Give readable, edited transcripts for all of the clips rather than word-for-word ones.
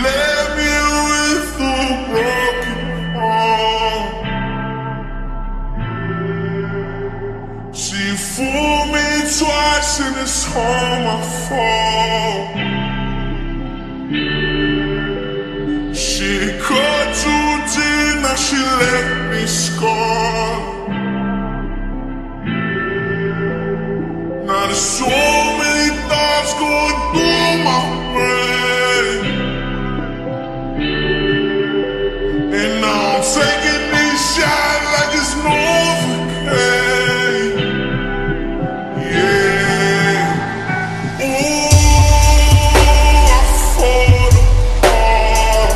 left me with a broken heart. She fooled me twice and it's all my fault. She cut too deep, now she left me scarred. Now there's so many thoughts going through my brain, and now I'm taking these shots like it's Novocaine. Yeah. Ooh, I fall apart.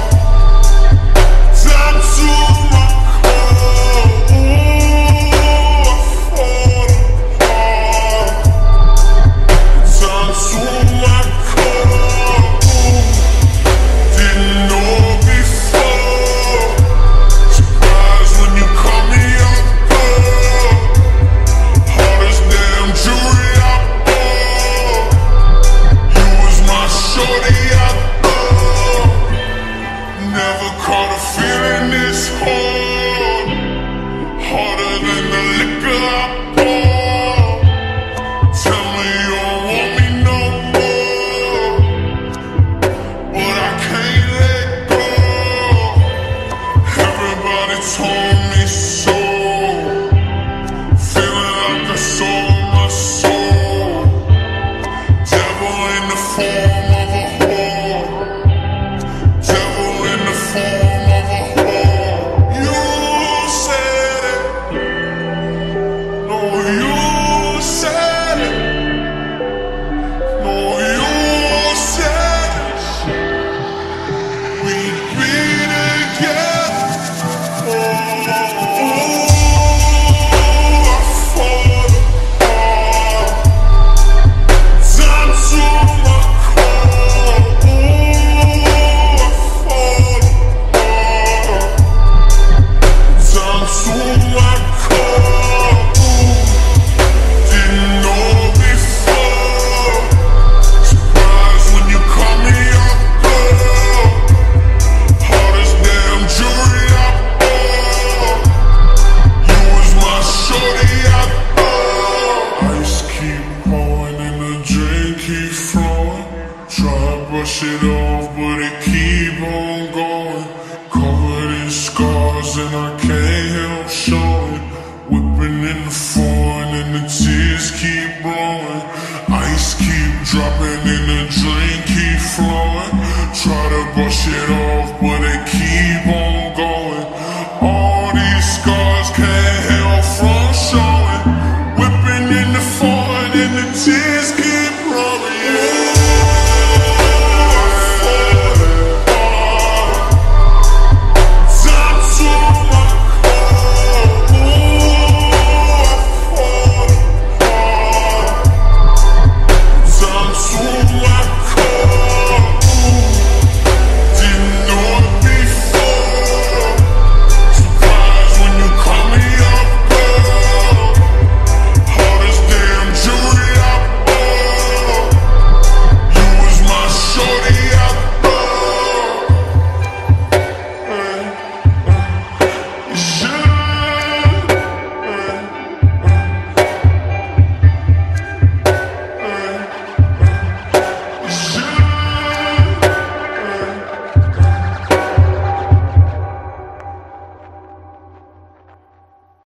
Time to my core. Ooh, I fall apart. Time to my core. Didn't know before. Surprised when you call me up, girl. Hardest damn jewelry I bought. You was my shorty I thought. Never caught a feeling this hard. Harder than the liquor I pour. Tell me you don't want me no more, but I can't let go. Everybody told me so. Feeling like I sold my soul. Devil in the form of a whore. Devil in the form of a whore. You said it. No, you said it. No, you said it. We'd be together. Oh, I fall apart. Time to my core. Ooh, I fall apart. Time to my core. Didn't know before. Surprised when you call me up, girl. Hardest damn jewelry I bought. You was my shorty I thought. Ice keep pouring and the drink keep flowing. Try to brush it off, but it keep on going. Covered in scars and I can't help showing. Whipping in the foreign and the tears keep blowing. Ice keep dropping and the drink keep flowing. Try to brush it off, but it keep on